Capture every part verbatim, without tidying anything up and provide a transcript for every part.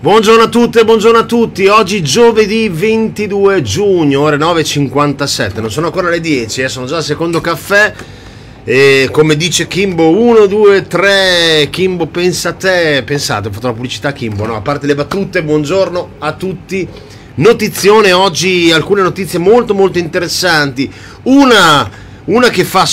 Buongiorno a tutte, buongiorno a tutti. Oggi giovedì ventidue giugno, ore nove e cinquantasette. Non sono ancora le dieci, eh, sono già al secondo caffè. E come dice Kimbo, uno, due, tre. Kimbo, pensa a te. Pensate, ho fatto una pubblicità a Kimbo, no? A parte le battute, buongiorno a tutti. Notizione oggi, alcune notizie molto molto interessanti. Una... Una che fa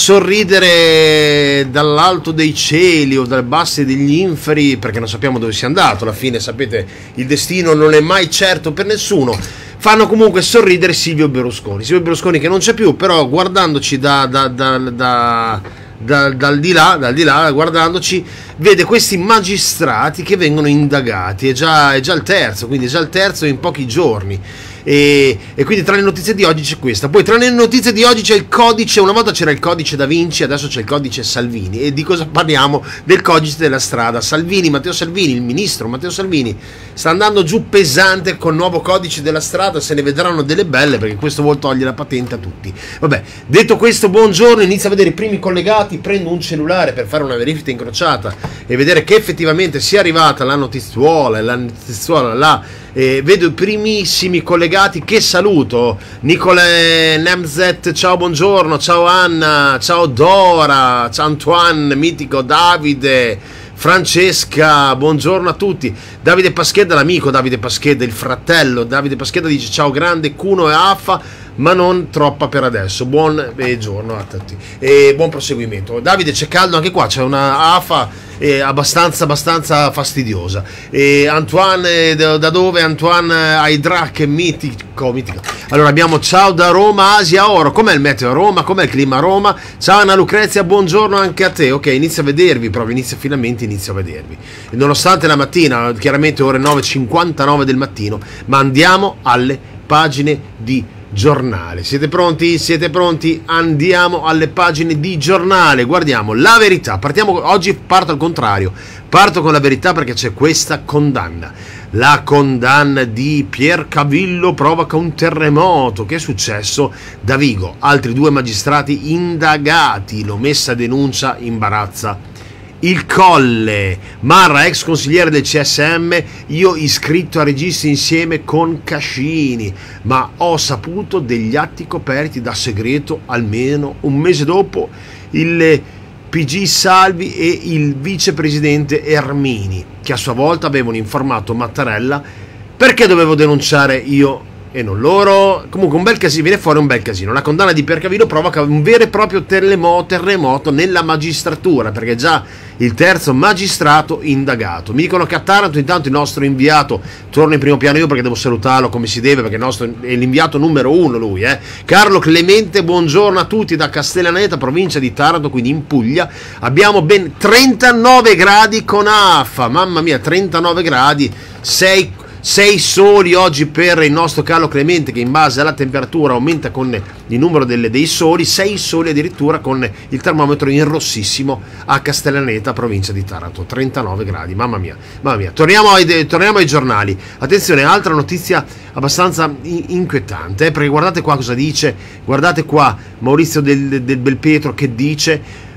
sorridere dall'alto dei cieli o dalle basse degli inferi, perché non sappiamo dove sia andato. Alla fine, sapete, il destino non è mai certo per nessuno. Fanno comunque sorridere Silvio Berlusconi. Silvio Berlusconi che non c'è più, però guardandoci da, da, da, da, da, dal di là, dal di là, guardandoci, vede questi magistrati che vengono indagati. È già, è già il terzo, quindi è già il terzo in pochi giorni. E, e quindi tra le notizie di oggi c'è questa. Poi tra le notizie di oggi c'è il codice. Una volta c'era il codice Da Vinci, adesso c'è il codice Salvini. E di cosa parliamo? Del codice della strada. Salvini, Matteo Salvini, il ministro Matteo Salvini sta andando giù pesante col nuovo codice della strada. Se ne vedranno delle belle, perché questo vuol togliere la patente a tutti. Vabbè, detto questo, buongiorno. Inizio a vedere i primi collegati. Prendo un cellulare per fare una verifica incrociata e vedere che effettivamente sia arrivata la notizuola, la notizuola là. Eh, vedo i primissimi collegati che saluto. Nicola Nemzet, ciao, buongiorno, ciao Anna, ciao Dora, ciao Antoine, mitico Davide, Francesca, buongiorno a tutti. Davide Paschedda, l'amico Davide Paschedda, il fratello Davide Paschedda dice ciao grande Cuno e Affa, ma non troppa per adesso. Buon eh, giorno a tutti e buon proseguimento. Davide, c'è caldo anche qua, c'è una afa eh, abbastanza abbastanza fastidiosa. E Antoine, eh, da, da dove? Antoine Aidrac, mitico, mitico. Allora abbiamo ciao da Roma, Asia Oro. Com'è il meteo a Roma? Com'è il clima a Roma? Ciao Anna Lucrezia, buongiorno anche a te. Ok, inizio a vedervi, proprio inizio finalmente inizio a vedervi. E nonostante la mattina, chiaramente ore nove e cinquantanove del mattino, ma andiamo alle pagine di giornale. Siete pronti? Siete pronti? Andiamo alle pagine di giornale. Guardiamo La Verità. Partiamo oggi, parto al contrario. Parto con La Verità perché c'è questa condanna. La condanna di Pier Cavillo provoca un terremoto. Che è successo? Da Vigo, altri due magistrati indagati. L'omessa denuncia imbarazza il Colle. Marra, ex consigliere del C S M, io iscritto a registri insieme con Cascini, ma ho saputo degli atti coperti da segreto almeno un mese dopo. Il P G Salvi e il vicepresidente Ermini, che a sua volta avevano informato Mattarella. Perché dovevo denunciare io e non loro? Comunque un bel casino, viene fuori un bel casino. La condanna di Pier Cavillo provoca un vero e proprio terremoto, terremoto nella magistratura, perché già il terzo magistrato indagato. Mi dicono che a Taranto intanto il nostro inviato torna in primo piano, io perché devo salutarlo come si deve, perché il nostro è l'inviato numero uno lui, eh. Carlo Clemente, buongiorno a tutti da Castellaneta, provincia di Taranto, quindi in Puglia. Abbiamo ben trentanove gradi con Affa, mamma mia, trentanove gradi, sei sei soli oggi per il nostro Carlo Clemente, che in base alla temperatura aumenta con il numero delle, dei soli, sei soli addirittura con il termometro in rossissimo a Castellaneta, provincia di Taranto, trentanove gradi, mamma mia, mamma mia. Torniamo ai, torniamo ai giornali. Attenzione, altra notizia abbastanza inquietante, eh, perché guardate qua cosa dice, guardate qua Maurizio del, del Belpietro che dice: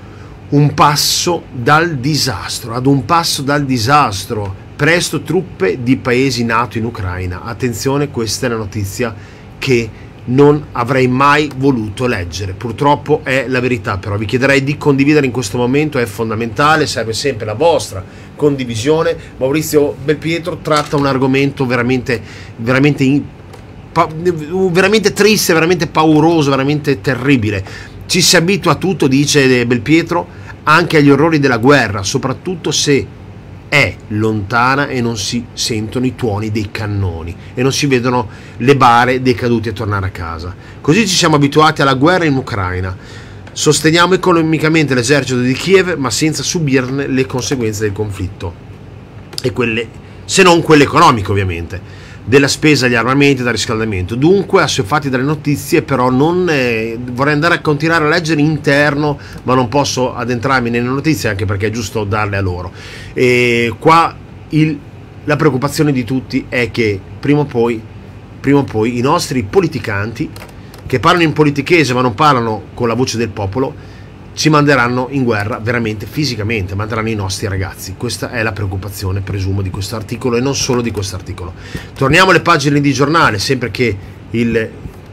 un passo dal disastro, ad un passo dal disastro. Presto truppe di paesi NATO in Ucraina. Attenzione, questa è la notizia che non avrei mai voluto leggere. Purtroppo è la verità, però vi chiederei di condividere in questo momento, è fondamentale, serve sempre la vostra condivisione. Maurizio Belpietro tratta un argomento veramente, veramente, in, pa, veramente triste, veramente pauroso, veramente terribile. Ci si abitua a tutto, dice Belpietro, anche agli orrori della guerra, soprattutto se è lontana e non si sentono i tuoni dei cannoni e non si vedono le bare dei caduti a tornare a casa. Così ci siamo abituati alla guerra in Ucraina. Sosteniamo economicamente l'esercito di Kiev, ma senza subirne le conseguenze del conflitto, e quelle, se non quelle economiche ovviamente, della spesa agli armamenti e dal riscaldamento. Dunque, assuefatti dalle notizie, però non eh, vorrei andare a continuare a leggere interno, ma non posso addentrarmi nelle notizie, anche perché è giusto darle a loro. E qua il, la preoccupazione di tutti è che prima o poi, prima o poi i nostri politicanti, che parlano in politichese ma non parlano con la voce del popolo, ci manderanno in guerra veramente fisicamente, manderanno i nostri ragazzi. Questa è la preoccupazione, presumo, di questo articolo, e non solo di questo articolo. Torniamo alle pagine di giornale, sempre che il...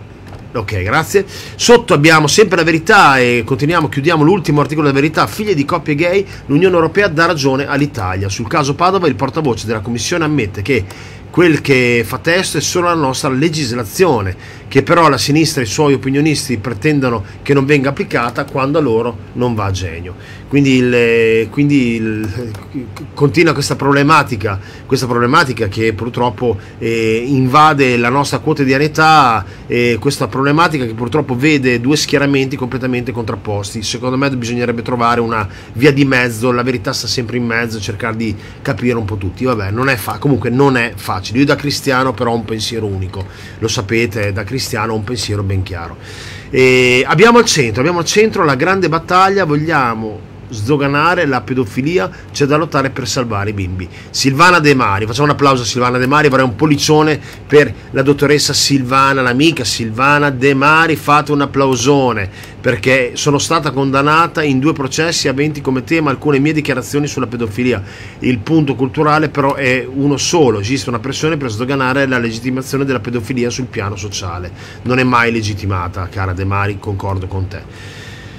ok, grazie. Sotto abbiamo sempre La Verità e continuiamo, chiudiamo l'ultimo articolo della Verità. Figlie di coppie gay, l'Unione Europea dà ragione all'Italia. Sul caso Padova il portavoce della Commissione ammette che quel che fa testo è solo la nostra legislazione, che però la sinistra e i suoi opinionisti pretendono che non venga applicata quando a loro non va a genio. Quindi, il, quindi il, continua questa problematica, questa problematica che purtroppo eh, invade la nostra quotidianità, eh, questa problematica che purtroppo vede due schieramenti completamente contrapposti. Secondo me bisognerebbe trovare una via di mezzo, la verità sta sempre in mezzo, cercare di capire un po' tutti. Vabbè, non è fa- comunque non è facile. Io da cristiano però ho un pensiero unico, lo sapete, da cristiano ho un pensiero ben chiaro. E abbiamo al centro, abbiamo al centro la grande battaglia, vogliamo sdoganare la pedofilia, c'è da lottare per salvare i bimbi. Silvana De Mari, facciamo un applauso a Silvana De Mari, vorrei un pollicione per la dottoressa Silvana, l'amica Silvana De Mari, fate un applausone, perché sono stata condannata in due processi aventi come tema alcune mie dichiarazioni sulla pedofilia. Il punto culturale però è uno solo: esiste una pressione per sdoganare la legittimazione della pedofilia sul piano sociale. Non è mai legittimata, cara De Mari, concordo con te.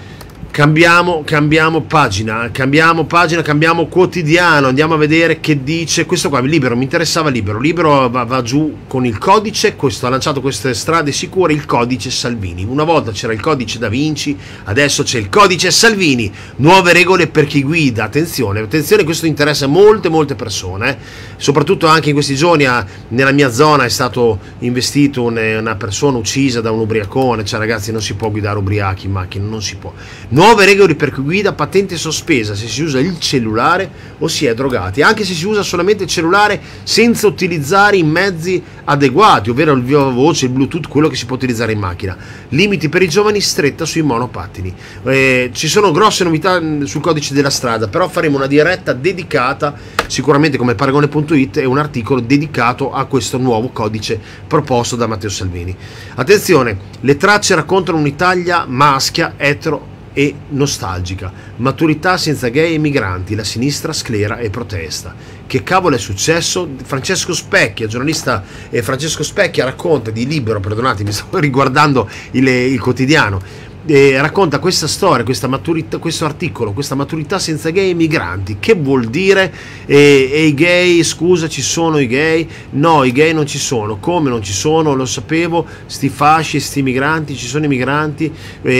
Cambiamo, cambiamo pagina, cambiamo pagina, cambiamo quotidiano, andiamo a vedere che dice questo qua. Libero, mi interessava Libero. Libero va, va giù con il codice, questo ha lanciato queste strade sicure, il codice Salvini. Una volta c'era il codice Da Vinci, adesso c'è il codice Salvini, nuove regole per chi guida. Attenzione, attenzione, questo interessa molte molte persone, eh. Soprattutto anche in questi giorni a, nella mia zona è stato investito un, una persona uccisa da un ubriacone. Cioè ragazzi, non si può guidare ubriachi in macchina, non si può. Nuove regole per chi guida, patente sospesa se si usa il cellulare o si è drogati, anche se si usa solamente il cellulare senza utilizzare i mezzi adeguati, ovvero il viva voce, il Bluetooth, quello che si può utilizzare in macchina. Limiti per i giovani, stretta sui monopattini. Eh, ci sono grosse novità sul codice della strada, però faremo una diretta dedicata, sicuramente come paragone punto it, e un articolo dedicato a questo nuovo codice proposto da Matteo Salvini. Attenzione, le tracce raccontano un'Italia maschia, etero e nostalgica, maturità senza gay e migranti, la sinistra sclera e protesta. Che cavolo è successo? Francesco Specchia, giornalista eh, Francesco Specchia racconta di Libero, perdonatemi, sto riguardando il, il quotidiano, eh, racconta questa storia, questa maturità, questo articolo, questa maturità senza gay e migranti. Che vuol dire? E, e i gay, scusa, ci sono i gay? No, i gay non ci sono. Come non ci sono? Lo sapevo, sti fasci, sti migranti, ci sono i migranti.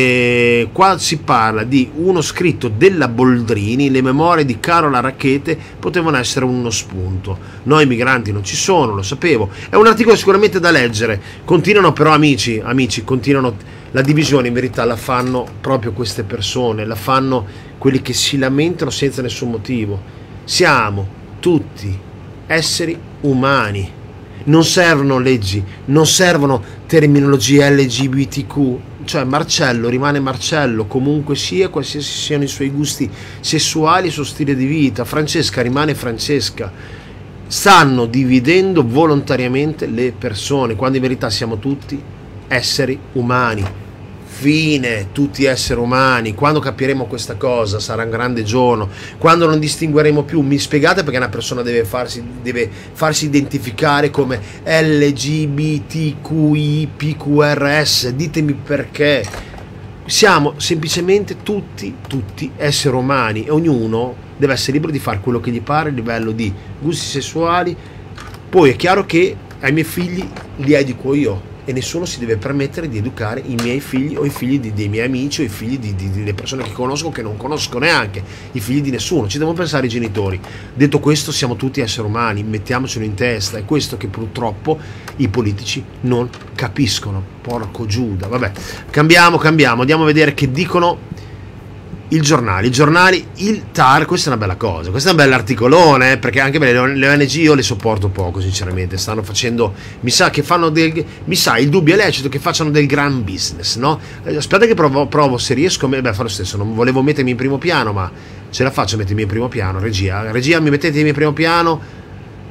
E qua si parla di uno scritto della Boldrini, le memorie di Carola Rackete potevano essere uno spunto. No, i migranti non ci sono, lo sapevo. È un articolo sicuramente da leggere. Continuano però, amici, amici, continuano. La divisione in verità la fanno proprio queste persone, la fanno quelli che si lamentano senza nessun motivo. Siamo tutti esseri umani, non servono leggi, non servono terminologie L G B T Q, cioè Marcello rimane Marcello comunque sia, qualsiasi siano i suoi gusti sessuali e il suo stile di vita. Francesca rimane Francesca. Stanno dividendo volontariamente le persone, quando in verità siamo tutti esseri umani. Fine, tutti esseri umani. Quando capiremo questa cosa sarà un grande giorno, quando non distingueremo più. Mi spiegate perché una persona deve farsi, deve farsi identificare come L G B T Q I P Q R S? Ditemi perché. Siamo semplicemente tutti, tutti esseri umani, e ognuno deve essere libero di fare quello che gli pare a livello di gusti sessuali. Poi è chiaro che ai miei figli li educo io, e nessuno si deve permettere di educare i miei figli o i figli di, dei miei amici o i figli di, di, delle persone che conosco o che non conosco neanche, i figli di nessuno. Ci devono pensare i genitori. Detto questo, siamo tutti esseri umani, mettiamocelo in testa. È questo che purtroppo i politici non capiscono. Porco Giuda. Vabbè, cambiamo, cambiamo, andiamo a vedere che dicono il giornale, i giornali, il T A R. Questa è una bella cosa, questo è un bell'articolone, eh, perché anche le O N G io le sopporto poco, sinceramente. Stanno facendo, mi sa che fanno del, mi sa, il dubbio è lecito che facciano del gran business, no? Eh, aspetta che provo, provo se riesco, beh, fa lo stesso, non volevo mettermi in primo piano, ma ce la faccio a mettermi in primo piano. Regia, regia, mi mettete in primo piano.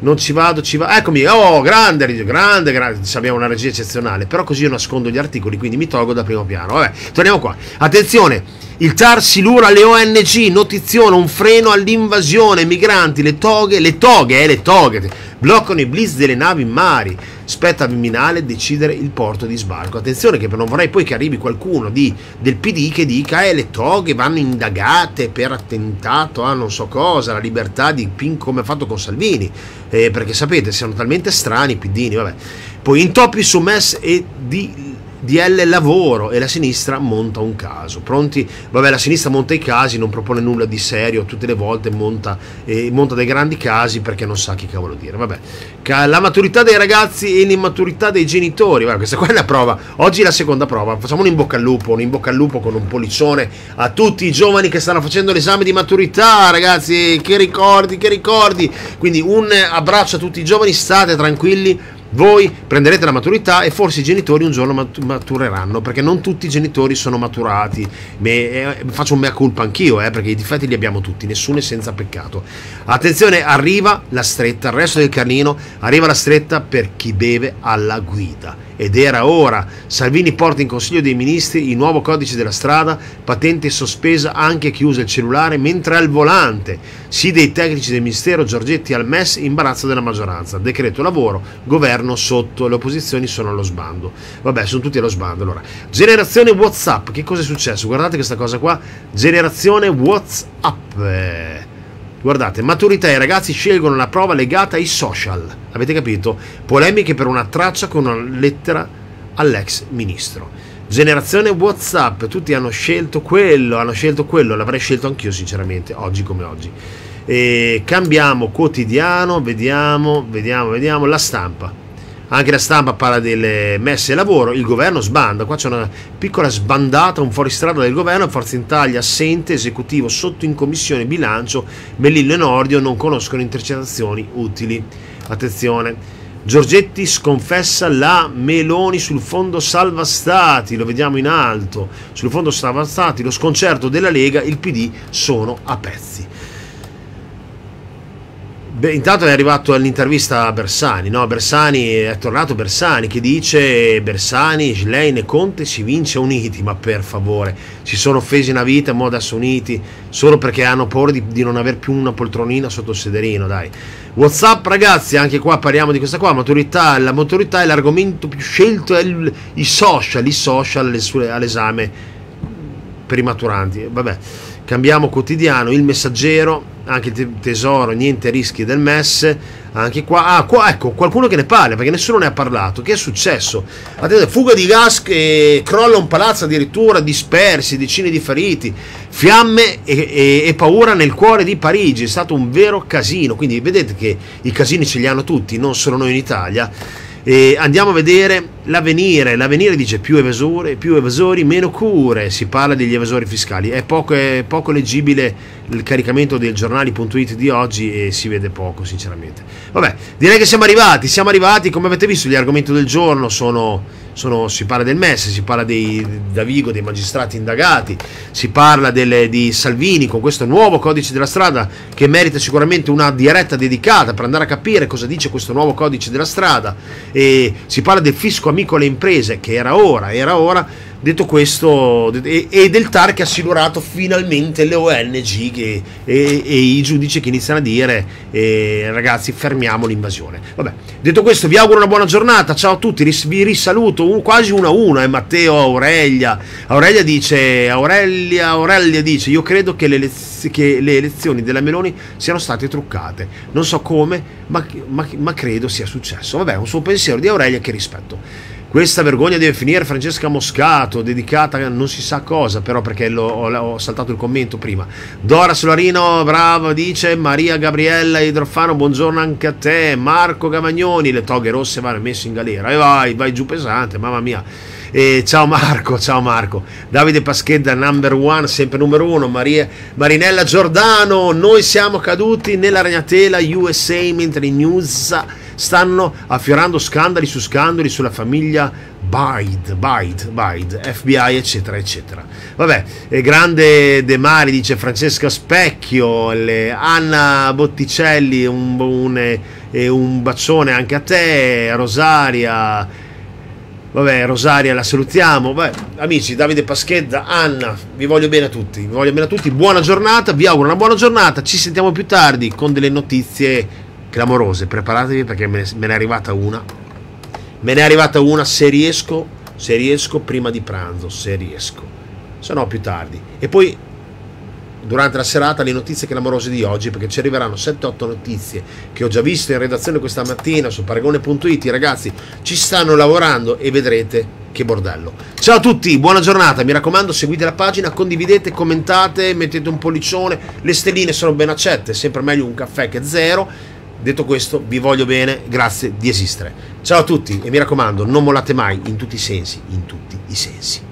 non ci vado, ci va. Eccomi, oh, grande, grande, grande. Abbiamo una regia eccezionale, però così io nascondo gli articoli, quindi mi tolgo da primo piano. Vabbè, torniamo qua. Attenzione, il T A R si lura alle O N G, notiziona un freno all'invasione, migranti, le toghe, le toghe, eh, le toghe, bloccano i blitz delle navi in mari. Spetta al Viminale decidere il porto di sbarco. Attenzione che non vorrei poi che arrivi qualcuno di, del P D che dica eh, le toghe vanno indagate per attentato a non so cosa, la libertà di Pin come ha fatto con Salvini, eh, perché sapete siano talmente strani i pidini, vabbè. Poi intoppi su M E S e di D L lavoro e la sinistra monta un caso. Pronti? Vabbè, la sinistra monta i casi, non propone nulla di serio, tutte le volte monta, eh, monta dei grandi casi perché non sa che cavolo dire. Vabbè, la maturità dei ragazzi e l'immaturità dei genitori. Vabbè, questa qua è la prova. Oggi è la seconda prova. Facciamo un in bocca al lupo, un in bocca al lupo con un pollicione a tutti i giovani che stanno facendo l'esame di maturità, ragazzi. Che ricordi, che ricordi. Quindi un abbraccio a tutti i giovani, state tranquilli. Voi prenderete la maturità e forse i genitori un giorno matureranno, perché non tutti i genitori sono maturati. Me, eh, faccio un mea culpa anch'io, eh, perché i difetti li abbiamo tutti, nessuno è senza peccato. Attenzione, arriva la stretta, il resto del Carlino, arriva la stretta per chi beve alla guida. Ed era ora. Salvini porta in Consiglio dei Ministri il nuovo codice della strada, patente sospesa anche a chi usa il cellulare mentre al volante. Sì dei tecnici del Ministero, Giorgetti al M E S, imbarazzo della maggioranza. Decreto lavoro, governo sotto, le opposizioni sono allo sbando. Vabbè, sono tutti allo sbando. Allora, generazione WhatsApp, che cosa è successo? Guardate questa cosa qua, generazione WhatsApp. Guardate, maturità, i ragazzi scelgono la prova legata ai social. Avete capito? Polemiche per una traccia con una lettera all'ex ministro. Generazione WhatsApp, tutti hanno scelto quello, hanno scelto quello, l'avrei scelto anch'io sinceramente, oggi come oggi. E cambiamo quotidiano, vediamo, vediamo, vediamo, la stampa. Anche la stampa parla delle messe a lavoro, il governo sbanda, qua c'è una piccola sbandata, un fuoristrada del governo, Forza Italia assente, esecutivo sotto in commissione bilancio, Melillo e Nordio non conoscono intercettazioni utili. Attenzione, Giorgetti sconfessa la Meloni sul fondo salva stati, lo vediamo in alto, sul fondo salva stati, lo sconcerto della Lega, il P D sono a pezzi. Beh, intanto è arrivato all'intervista a Bersani, no? Bersani, è tornato Bersani che dice Bersani, Schlein e Conte si vince uniti, ma per favore, si sono offesi una vita, mo adesso uniti, solo perché hanno paura di, di non aver più una poltronina sotto il sederino, dai. WhatsApp, ragazzi, anche qua parliamo di questa qua, maturità, la maturità è l'argomento più scelto, è il, i social, i social all'esame per i maturanti, vabbè. Cambiamo quotidiano, il Messaggero, anche il Tesoro, niente rischi del M E S, anche qua, ah, qua ecco, qualcuno che ne parla, perché nessuno ne ha parlato, che è successo? Attenzione, fuga di gas che crolla un palazzo addirittura, dispersi, decine di feriti, fiamme e, e, e paura nel cuore di Parigi, è stato un vero casino, quindi vedete che i casini ce li hanno tutti, non solo noi in Italia. E andiamo a vedere l'Avvenire. L'Avvenire dice più evasori, più evasori, meno cure. Si parla degli evasori fiscali. È poco, è poco leggibile il caricamento del giornali punto it di oggi e si vede poco sinceramente. Vabbè, direi che siamo arrivati. Siamo arrivati, come avete visto, gli argomenti del giorno sono, sono si parla del M E S, si parla dei, da Vigo, dei magistrati indagati, si parla delle, di Salvini con questo nuovo codice della strada che merita sicuramente una diretta dedicata per andare a capire cosa dice questo nuovo codice della strada. E si parla del fisco amico alle imprese, che era ora, era ora. Detto questo, e, e del T A R che ha silurato finalmente le O N G che, e, e i giudici che iniziano a dire eh, ragazzi fermiamo l'invasione. Vabbè, detto questo vi auguro una buona giornata, ciao a tutti, ris, vi risaluto, un, quasi uno a uno, è eh, Matteo Aurelia. Aurelia dice, Aurelia, Aurelia dice, io credo che le, lez, che le elezioni della Meloni siano state truccate, non so come, ma, ma, ma credo sia successo. Vabbè, un suo pensiero di Aurelia che rispetto. Questa vergogna deve finire, Francesca Moscato, dedicata a non si sa cosa, però perché lo, ho, ho saltato il commento prima. Dora Solarino, brava, dice Maria Gabriella Idrofano, buongiorno anche a te. Marco Gavagnoni, le toghe rosse vanno messe in galera. E vai, vai giù pesante, mamma mia. E ciao Marco, ciao Marco. Davide Paschedda, number one, sempre numero uno. Maria, Marinella Giordano, noi siamo caduti nella ragnatela U S A mentre i news stanno affiorando scandali su scandali sulla famiglia Bide, Bide, Bide, F B I, eccetera, eccetera. Vabbè, eh, grande De Mari, dice Francesca Specchio, le, Anna Botticelli, un, un, eh, un bacione anche a te, Rosaria, vabbè, Rosaria la salutiamo. Vabbè, amici, Davide Paschedda, Anna, vi voglio bene a tutti, vi voglio bene a tutti, buona giornata, vi auguro una buona giornata, ci sentiamo più tardi con delle notizie clamorose, preparatevi perché me ne, me ne è arrivata una. Me ne è arrivata una, se riesco, se riesco prima di pranzo, se riesco, se no più tardi. E poi durante la serata le notizie clamorose di oggi, perché ci arriveranno sette otto notizie che ho già visto in redazione questa mattina su paragone punto it. Ragazzi, ci stanno lavorando e vedrete che bordello. Ciao a tutti, buona giornata, mi raccomando, seguite la pagina, condividete, commentate, mettete un pollicione, le stelline sono ben accette, sempre meglio un caffè che zero. Detto questo, vi voglio bene, grazie di esistere. Ciao a tutti e mi raccomando, non mollate mai in tutti i sensi, in tutti i sensi.